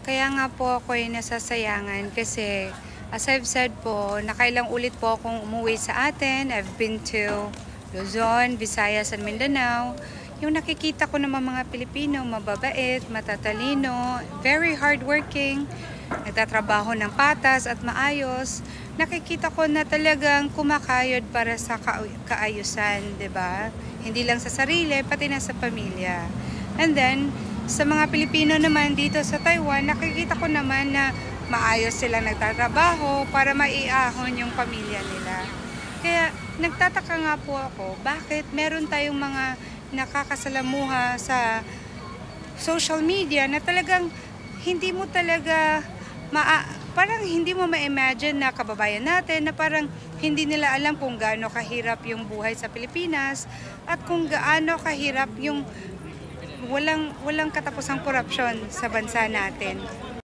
Kaya nga po ako ay nasasayangan kasi as I've said po, nakailang ulit po akong umuwi sa atin. I've been to Luzon, Visayas, and Mindanao. Yung nakikita ko naman mga Pilipino, mababait, matatalino, very hardworking, nagtatrabaho ng patas at maayos. Nakikita ko na talagang kumakayod para sa kaayusan, 'di ba? Hindi lang sa sarili, pati na sa pamilya. And then, sa mga Pilipino naman dito sa Taiwan, nakikita ko naman na maayos silang nagtatrabaho para maiahon yung pamilya nila. Kaya nagtataka nga po ako, bakit meron tayong mga nakakasalamuha sa social media na talagang hindi mo talaga parang hindi mo ma-imagine na kababayan natin na parang hindi nila alam kung gaano kahirap yung buhay sa Pilipinas at kung gaano kahirap yung walang katapusang korupsyon sa bansa natin.